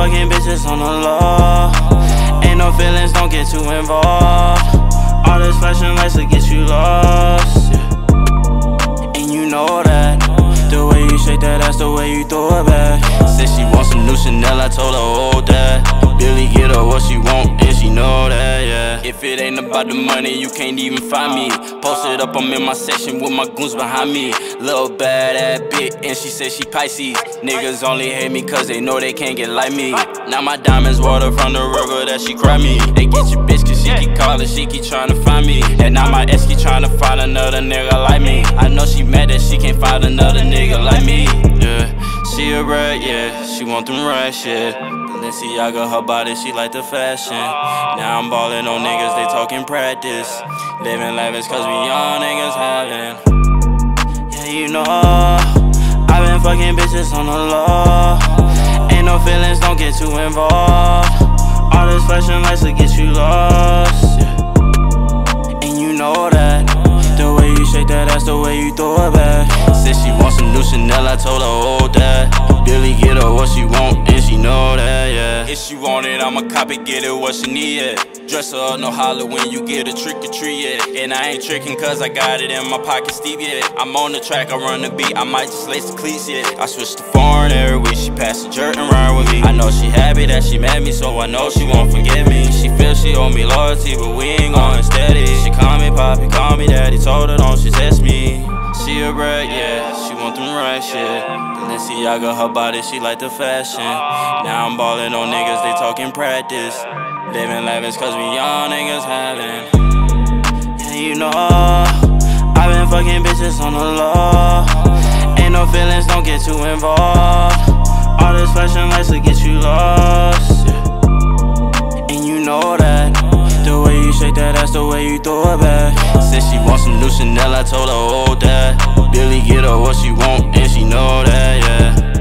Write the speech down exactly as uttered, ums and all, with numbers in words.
fucking bitches on the low. Ain't no feelings, don't get too involved. All this flashing lights will get you lost, yeah. And you know that the way you shake that ass, the way you throw it back. Said she wants some new Chanel, I told her hold that. Billy get her what she want, and she know that, yeah. If it ain't about the money, you can't even find me. Posted up, I'm in my section with my goons behind me. Little bad ass bitch, and she said she Pisces. Niggas only hate me cause they know they can't get like me. Now my diamonds water from the river that she cry me. They get your bitch cause she keep calling, she keep trying to find me. And now my ex keep trying to find another nigga like me. I know she mad that she can't find another nigga like me, yeah. She a brat, yeah, she want them racks, yeah. Balenciaga, her body, she like the fashion. Now I'm ballin' on niggas, they talking practice. Living lavish cause we young niggas having. Yeah, you know, I been fucking bitches on the low. Ain't no feelings, don't get too involved. All this flashing lights will get you lost, yeah. And you know that the way you shake that ass, the way you throw it back. Said she wants some new Chanel, I told her hold that. Billy get her what she want, and she know that, yeah. If she want it, I'ma cop it, get her what she need, yeah. Dress her up, no Halloween, you get a trick or treat, yeah. And I ain't tricking cause I got it in my pocket, Steve, yeah. I'm on the track, I run the beat, I might just lace the cleats, yeah. I switch to foreign every week, she pass the jerk and ride with me. I know she happy that she met me, so I know she won't forget me. She feels she owe me loyalty, but we ain't going steady. She call me poppy, call me daddy, told her don't she test me. She a brat, yeah, she want them racks, yeah. Balenciaga, her body, she like the fashion. Now I'm ballin' on niggas, they talking practice. Living lavish cause we young niggas having. Yeah, you know, I been fucking bitches on the low. Ain't no feelings, don't get too involved. All this flashing lights will get you lost, yeah. And you know that the way you shake that ass, the way you throw it back. Said she wants some new Chanel, I told her hold that. Billy get her what she want, and she know that, yeah.